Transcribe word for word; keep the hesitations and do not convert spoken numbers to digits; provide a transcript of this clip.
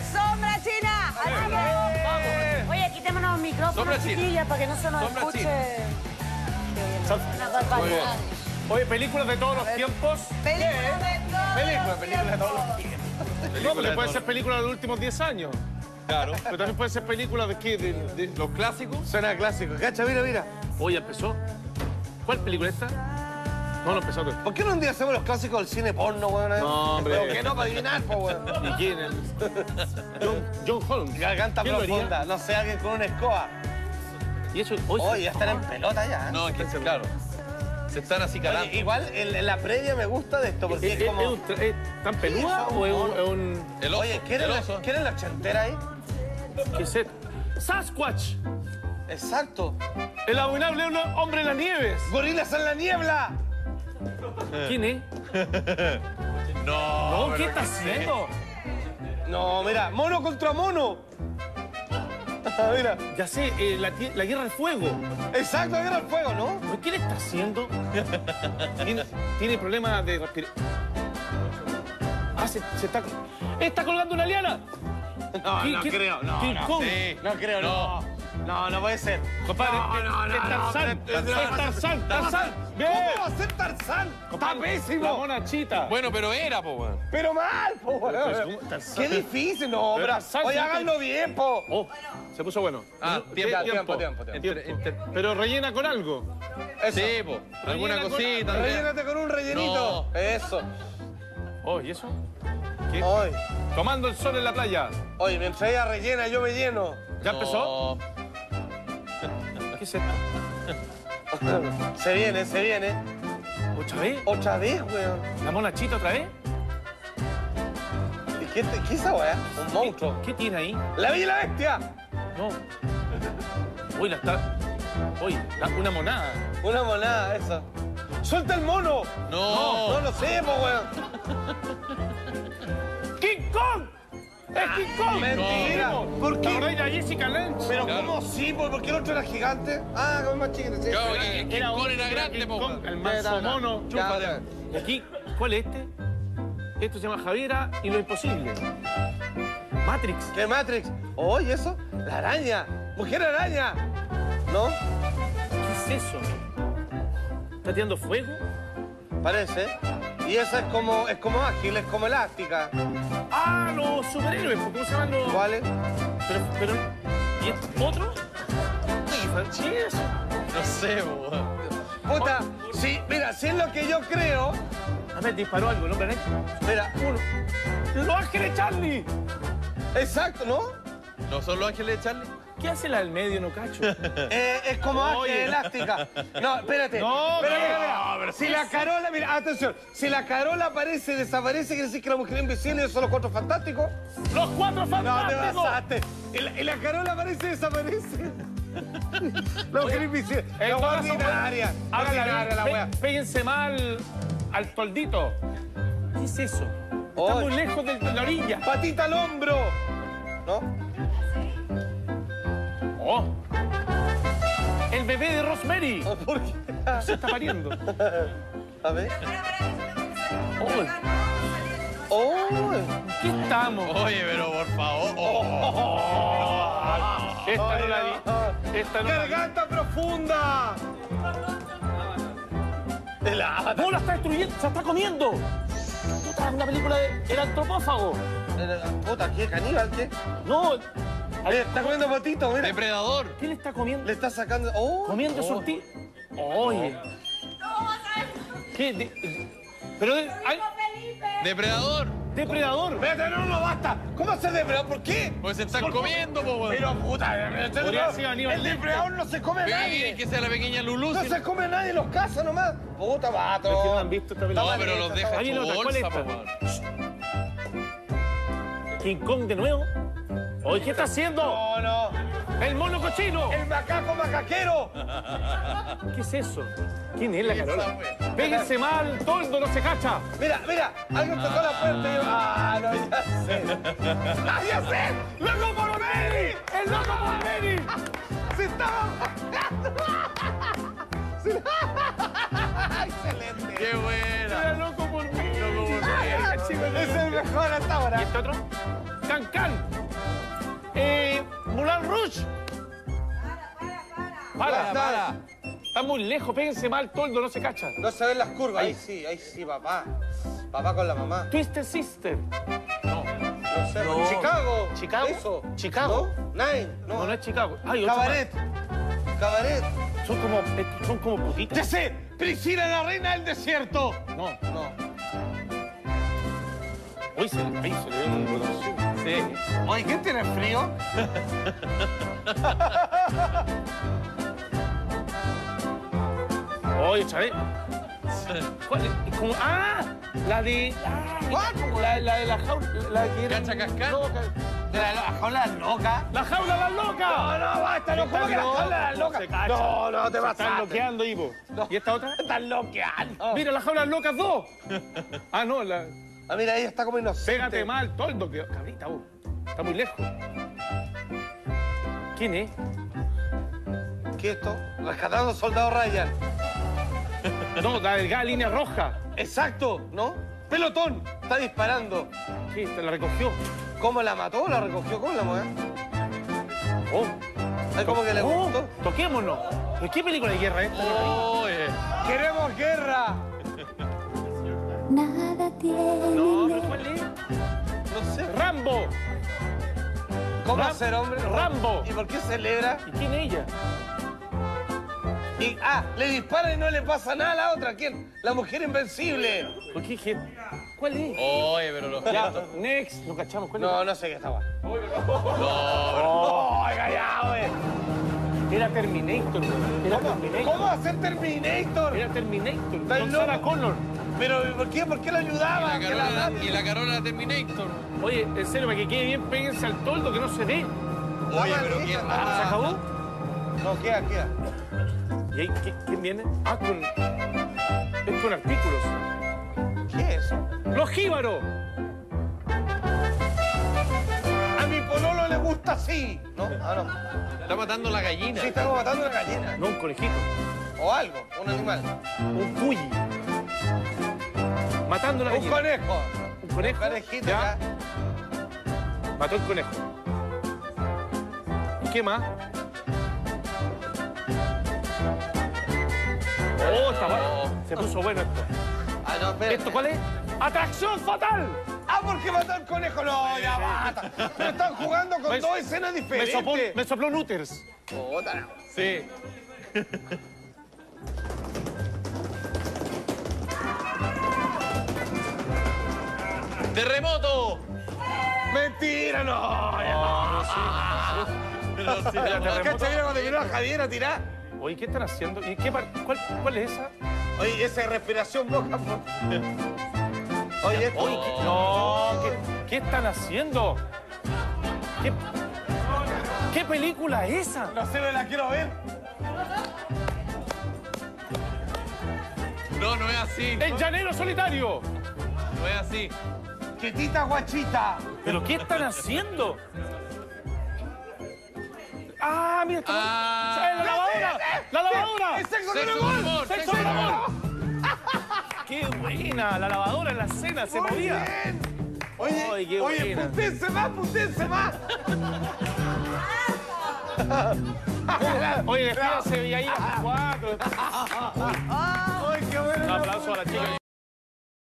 ¡Sombra china! Vamos, vamos. Oye, quitémonos los micrófonos, chiquillas, para que no se nos Sombra escuche. Una Muy bien. barbaridad. Oye, películas de todos los tiempos. Película de todos Película, los película de todos los tiempos. No, porque puede ser película de los últimos diez años. Claro. Pero también puede ser película de qué, de, de... Los clásicos. Suena clásico. Cacha, mira, mira. Oye, empezó. ¿Cuál película esta? No, no empezó. ¿Por qué no un día hacemos los clásicos del cine porno, weón? No, hombre. ¿Pero qué no? Para adivinar, po, weón. ¿Y quién? El... John, John Holmes. Garganta ¿Quién lo haría? profunda. No sé, alguien con una escoba. Y eso... Oye, Oye, ya están en pelota ya. No, es que claro. Se están así calando. Oye, igual en, en la previa me gusta de esto, porque ¿Es, es, como... es un tra- es tan peluda Sí, o es un, son es un... El oso. Oye, ¿quieren el la, oso. ¿quieren la ochentera ahí? ¿Qué es esto? ¡Sasquatch! Exacto. El abominable hombre en las nieves. ¡Gorilas en la niebla! ¿Quién es? No, No, ¿qué pero está haciendo? No, mira, mono contra mono. Mira. Ya sé, eh, la, tie- la Guerra del Fuego. Exacto, guerra al fuego, ¿no? ¿Pero ¿Qué le está haciendo? ¿Tiene, tiene problemas de respirar? Ah, se, se está... ¡Está colgando una liana! No, ¿Qué- no qué- creo, no, King no. Kong. Sí. No creo, no. No, no puede ser. Compadre, No, es- no, no, es no, Tarzán. pero- Es Tarzán, Tarzán. Bien. ¿Cómo va a ser Tarzán? Está La pésimo. mona chita. Bueno, pero era, po, weón. Pero mal, po, Pues, weón. ¿cómo? Tarzán. Qué difícil, no, Pero pero... Tarzán Oye, sí, háganlo bien, po. Oh, se puso bueno. Ah, ¿Qué tiempo, tiempo, tiempo, tiempo. Inter- inter- Pero rellena con algo. Eso. Sí, po. Alguna Rellena con- cosita. Andrea. Rellénate con un rellenito. No. Eso. Oh, ¿y eso? ¿Qué? Oye, Tomando el sol en la playa. oye, mientras ella rellena, yo me lleno. ¿Ya empezó? No. ¿Qué es esto? Se viene, se viene. ¿Otra vez? Otra vez, weón. ¿La mona chita otra vez? ¿Y qué, te- qué es esa weá? Un monstruo. ¿Qué tiene ahí? ¡La Bella y la Bestia! No. Uy, la está... Uy, la- una monada. Una monada, eso. ¡Suelta el mono! No. No lo sé, po, weón. ¡King Kong! ¡Es King Kong! Mentira. ¿Por ¿La qué? verdad era Jessica Lange? Pero Claro. ¿cómo sí? ¿Por por qué el otro era gigante? Ah, como es más chiquito, sí. Claro, que King Kong otro, era grande, King po, Kong, weón. el manso mono. Ya, Chúpate. ya. Y aquí, ¿cuál es este? Esto se llama Javiera y lo imposible. Matrix. ¿Qué Matrix? Oye, ¿eso? La araña. ¡Mujer araña! ¿No? ¿Qué es eso? ¿Está tirando fuego? Parece. Y esa es como, es como ágil, es como elástica. ¡Ah, los superhéroes! ¿Cómo se llaman los...? ¿Cuál es? Pero, pero... ¿Y este otro? ¿Sí es? No sé, po, weón. Puta, sí, mira, si es lo que yo creo... A ver, disparó algo, ¿no? ¿Verdad? Mira, uno... ¡Los Ángeles Charlie! Exacto, ¿no? ¿No son los ángeles de Charlie? ¿Qué hace la del medio, no cacho? Eh, es como ágil, Oye. elástica. No, espérate. No, Espera, pero- mira, mira. no, pero Si ¿qué la es? Carola, mira, atención. Si la Carola aparece y desaparece, quiere decir que la mujer invisible son los cuatro fantásticos. ¡Los Cuatro No, te Fantásticos! basaste. Y la, y la Carola aparece y desaparece. La mujer invisible. La En wea todas las ordinaria. Háganla Ordinaria la bien. wea. Pe- Péguense mal al toldito. ¿Qué es eso? Está Oye. muy lejos de de la orilla. Patita al hombro. ¿No? ¡Oh! El bebé de Rosemary. ¿Por qué? Se está pariendo. A ver. ¡Oh! ¡Oh! ¿Qué estamos? Oye, pero por favor. Oh. Esta no la vi. Esta no la vi. ¡Garganta profunda! El avatar. ¡No, la está destruyendo! ¡Se está comiendo! Puta, es una película de... El antropófago. Puta, ¿qué? ¿Caníbal? ¿Qué? No. Mira, está comiendo potito, mira. Depredador. ¿Qué le está comiendo? Le está sacando. ¡Oh! Comiendo sorti... Oye. ¿Qué? De- de- Pero... de- ay, Depredador. depredador. Espérate, no, no, basta. ¿Cómo hacer depredador? ¿Por qué? Pues se están comiendo, po, weón. Pero puta, el Podría haber sido Aníbal el Lecter. depredador no se come a ¿Qué quieren nadie. que sea la pequeña Lulú? No Si- se come a nadie, los caza nomás. Puta, vato. Es que no han visto esta película. No, pero los deja Ahí en viene su otra, ¿cuál es bolsa, esta? po, weón. King Kong de nuevo. Oye, ¿qué está haciendo? No, no. ¡El mono cochino! El macaco macaquero. ¿Qué es eso? ¿Quién es la Carola? Esa, güey. Péguense mal, toldo, no se cacha. Mira, mira, alguien tocó la puerta y yo. Ah, no, ya sé. ¡Ah, ya sé! ¡Loco por Mary! ¡El loco por Mary! ¡Se estaba bajando! Se- ¡Excelente! ¡Qué buena! ¡Era loco por Mary! Loco por Mary. Es el mejor hasta ahora. ¿Y este otro? ¡Can Can! Rush. Para, Para, para. Está muy lejos, péguense mal, toldo, no se cacha. No se ven las curvas. Ahí Ahí. sí, ahí sí, papá. Papá con la mamá. Twisted Sister. No, No sé, No. Chicago. Chicago. Eso. Chicago. ¿No? Nine. No. no, no es Chicago. Ay, otro Cabaret. Cabaret. más. Son como, eh, son como putitas. ¡Ya sé! ¡Priscila, la reina del desierto! No. No. Hoy se, ahí se le ve un reconocido. Sí. Oye, ¿quién tiene frío? Oye, Chavé. ¿Cuál es? Es como, ¡ah! La de. ¿Cuál? La, la de la jaula. La que era. ¿Cacha cascá? Loca. ¿De la, la jaula loca? ¡La jaula de las locas! No, no, basta, no, ¿cómo que la jaula de las locas? Se cacha. No, no, te Se vas están a... bloqueando, Ivo. ¿Y esta otra? Están loqueando. Mira, la jaula de las locas dos. Ah, no, la. Ah, mira, ella está como inocente. Pégate mal, toldo, que. Cabrita, vos. Está muy lejos. ¿Quién es? ¿Qué es esto? Rescatando soldado Ryan. No, la delgada línea roja. Exacto, ¿no? Pelotón. Está disparando. ¿Qué? ¿Se la recogió? ¿Cómo la mató? ¿La recogió? ¿Cómo la mueve? Oh. Ay, ¿cómo que le Oh, gustó? toquémonos. ¿De qué película de guerra es esta? Oye. ¡Queremos guerra! Nada tiene. No, pero ¿cuál es? No sé. ¡Rambo! ¿Cómo Ram- hacer hombre? Rambo. ¿Y por qué celebra? ¿Y quién es ella? Y, ah, le dispara y no le pasa nada a la otra. ¿Quién? La mujer invencible. ¿Por qué? ¿Qué? ¿Cuál es? Oye, pero los Ya, gestos. next. No cachamos. ¿Cuál es? No, no sé qué estaba. No, Oh, callado, eh. Era Terminator. Era Terminator. ¿Cómo hacer Terminator? Era Terminator. ¿Estás Con loco? Sarah Connor. Pero, ¿por qué? ¿Por qué lo y ayudaba? la Que la- Carola, y la Carola Terminator. Oye, en serio, para que quede bien, péguense al toldo que no se ve. Oye, pero qué ¿Se raro. acabó? No, queda, queda. ¿Y ahí qué- quién viene? Ah, con. Es con artículos. ¿Qué es eso? ¡Los jíbaros! A mi pololo le gusta así. ¿No? Ah, no. Está matando la gallina. Sí, estamos matando una gallina. No, un conejito. O algo, un animal. Un cuyi. Matando una Un gallina. conejo. Un conejo. Conejito Ya. acá. Mató el conejo. ¿Y qué más? Oh, está bueno. Se puso bueno esto. Ah, no, espérate. ¿Esto cuál es? ¡Atracción fatal! Ah, porque mató al conejo. No, ya basta. Pero están jugando con Me- dos escenas Me diferentes. sopló, me sopló Nutters. Puta la- Sí. ¡Terremoto! Mentira, no. ya. Pero sí, Ya, terremoto. ¿Cachai cuando vino a Javier a tirar? Oye, ¿qué están haciendo? ¿Y qué par- cuál, cuál es esa? Oye, esa respiración boca. por- Oye, esto. Oye, ¿qué, no, ¿qué, qué están haciendo? ¿Qué, ¿Qué película es esa? No sé, no la quiero ver. No, no es así. ¡El llanero solitario! No es así. Quietita guachita. ¿Pero qué están haciendo? ¡Ah, mira! Está... Ah. ¡La lavadora! ¡La lavadora! ¡Es sexo con Sexo el con gol! amor, ¡Sexo sexo con con amor! amor. ¡Qué buena! La lavadora en la escena se Muy movía. bien. Oye, Ay, qué oye, buena. puntense más, puntense más. Oye, despídase y ahí a las cuatro. Ay, qué bueno. Un aplauso a la chica.